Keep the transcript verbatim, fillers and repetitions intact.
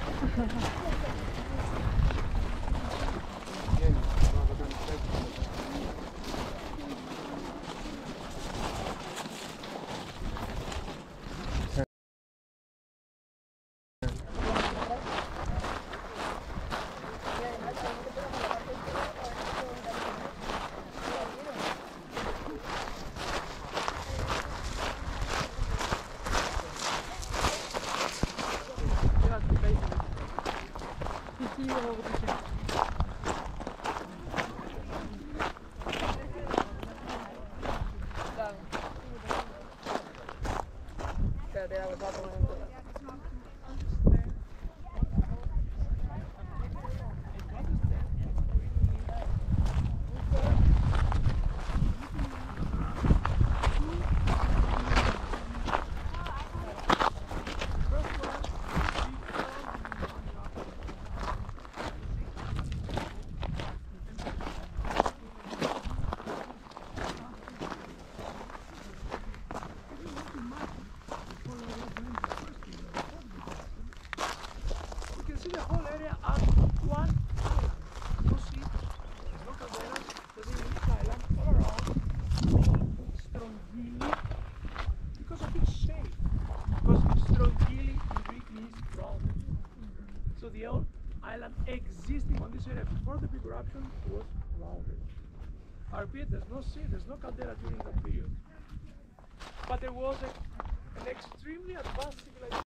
The whole area as one island. You see, there's no calderas, there's a unique island all around, named Strongili, because of its shape. Because Strongili in Greek means rounded. So the old island existing on this area before the big eruption was rounded. I repeat, there's no sea, there's no caldera during that period. But there was a, an extremely advanced civilization.